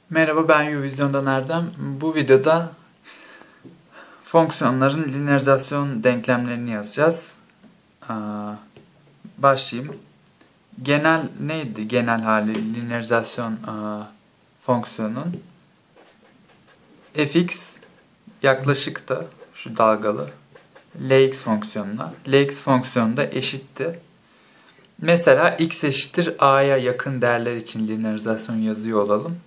Merhaba, ben Uvizyon'dan Erdem. Bu videoda fonksiyonların lineerizasyon denklemlerini yazacağız. Başlayayım. Genel neydi? Genel hali lineerizasyon fonksiyonun fx yaklaşıktı, şu dalgalı lx fonksiyonuna. Lx fonksiyonu da eşitti. Mesela x eşittir a'ya yakın değerler için lineerizasyon yazıyor olalım.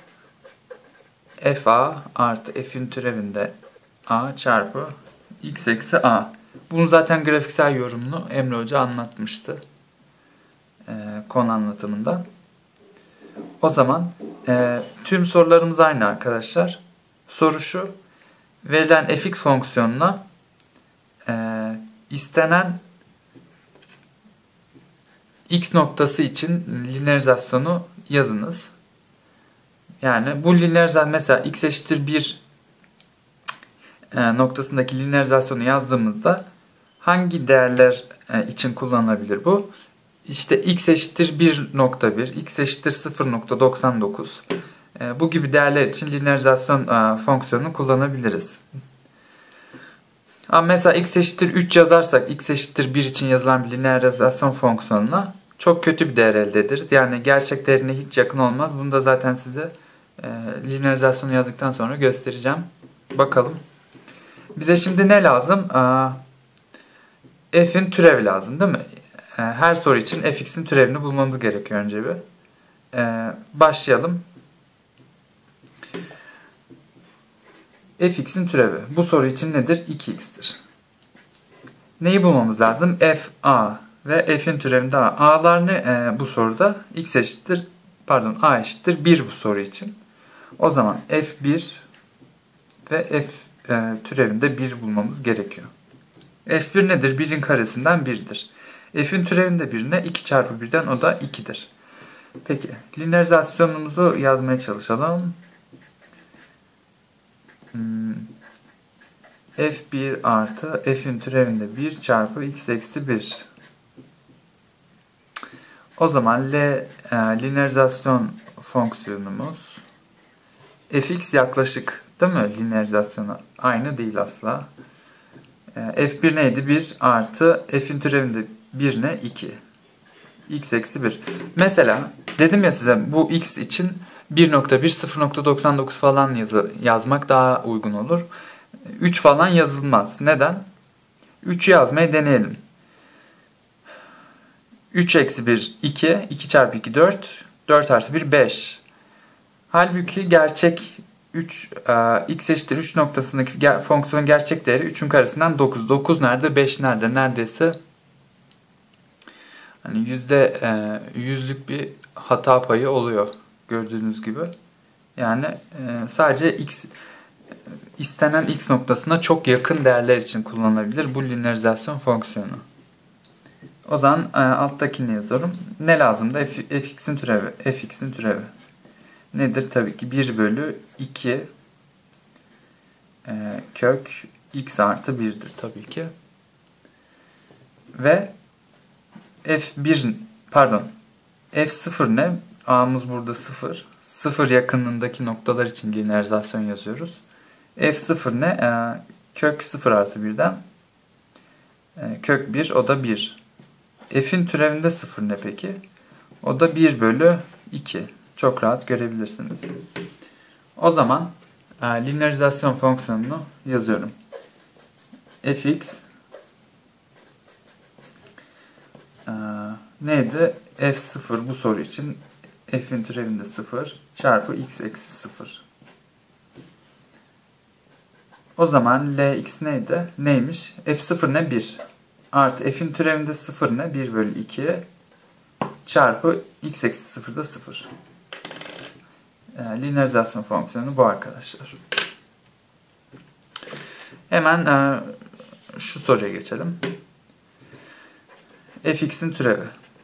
Fa artı f'in türevinde a çarpı x eksi a. Bunu zaten grafiksel yorumunu Emre Hoca anlatmıştı konu anlatımında. O zaman tüm sorularımız aynı arkadaşlar. Soru şu: verilen fx fonksiyonuna istenen x noktası için lineerizasyonu yazınız. Yani bu lineerizasyon, mesela x eşittir 1 noktasındaki lineerizasyonu yazdığımızda hangi değerler için kullanılabilir bu? İşte x eşittir 1.1, x eşittir 0.99 bu gibi değerler için lineerizasyon fonksiyonunu kullanabiliriz. Ama mesela x eşittir 3 yazarsak x eşittir 1 için yazılan bir lineerizasyon fonksiyonuna çok kötü bir değer elde ederiz. Yani gerçek değerine hiç yakın olmaz. Bunu da zaten size lineerizasyonu yazdıktan sonra göstereceğim. Bakalım. Bize şimdi ne lazım? F'in türevi lazım, değil mi? Her soru için fx'in türevini bulmamız gerekiyor önce bir. Başlayalım. Fx'in türevi. Bu soru için nedir? 2x'tir. Neyi bulmamız lazım? Fa ve f'in türevinde a. A'lar ne bu soruda? X eşittir, a eşittir 1 bu soru için. O zaman f1 ve f türevinde 1 bulmamız gerekiyor. F1 nedir? 1'in karesinden 1'dir. F'in türevinde 1 ne? 2 çarpı 1'den, o da 2'dir. Peki, lineerizasyonumuzu yazmaya çalışalım. F1 artı f'in türevinde 1 çarpı x eksi 1. O zaman lineerizasyon fonksiyonumuz fx yaklaşık, değil mi? Lineerizasyona aynı değil asla. F1 neydi? 1 artı f'in türevinde 1 ne? 2. X eksi 1. Mesela dedim ya size, bu x için 1.1, 0.99 falan yazmak daha uygun olur. 3 falan yazılmaz. Neden? 3'ü yazmaya deneyelim. 3 eksi 1 2. 2 çarpı 2 4. 4 artı 1 5. Halbuki gerçek x eşittir 3 noktasındaki fonksiyonun gerçek değeri 3'ün karesinden 9. 9 nerede? 5 nerede? Neredeyse hani %100'lük bir hata payı oluyor gördüğünüz gibi. Yani sadece istenen x noktasına çok yakın değerler için kullanılabilir bu lineerizasyon fonksiyonu. O zaman alttakini yazıyorum. Ne lazım da fx'in türevi. Fx'in türevi nedir? Tabii ki 1 bölü 2 kök x artı 1'dir tabii ki. Ve f0 ne? A'mız burada 0. 0 yakınlığındaki noktalar için lineerizasyon yazıyoruz. F0 ne? Kök 0 artı 1'den kök 1, o da 1. F'in türevinde 0 ne peki? O da 1 bölü 2. Çok rahat görebilirsiniz. O zaman lineerizasyon fonksiyonunu yazıyorum. Fx neydi? F0 bu soru için f'in türevinde 0 çarpı x eksi 0. O zaman Lx neydi? Neymiş? F0 ne? 1. Artı f'in türevinde 0 ne? 1 bölü 2 çarpı x eksi 0 da 0. Lineerizasyon fonksiyonu bu arkadaşlar. Hemen şu soruya geçelim. Fx'in türevi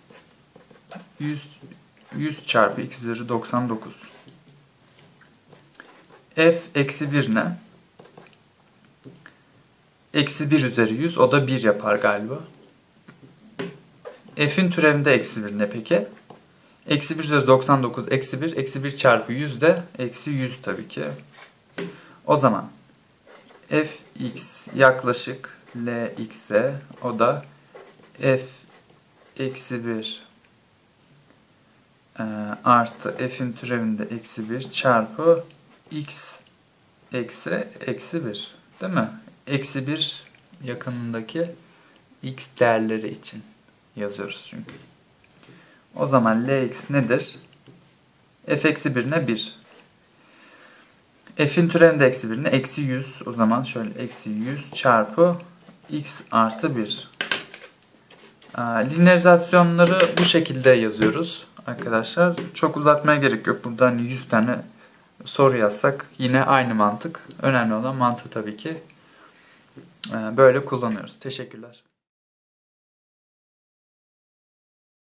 100 çarpı x üzeri 99. F eksi 1 ne? Eksi 1 üzeri 100, o da 1 yapar galiba. F'in türevinde eksi 1 ne peki? Eksi 1 üzeri 99 eksi 1. Eksi 1 çarpı 100 de eksi 100 tabii ki. O zaman fx yaklaşık lx'e, o da f eksi 1 artı f'in türevinde eksi 1 çarpı x eksi 1. Değil mi? Eksi 1 yakınındaki x değerleri için yazıyoruz çünkü. O zaman lx nedir? F eksi 1 ne? 1. F'in türevinde eksi 1 ne? Eksi 100. O zaman şöyle eksi 100 çarpı x artı 1. Linearizasyonları bu şekilde yazıyoruz arkadaşlar. Çok uzatmaya gerek yok. Burada hani 100 tane soru yazsak yine aynı mantık. Önemli olan mantığı tabii ki böyle kullanıyoruz. Teşekkürler.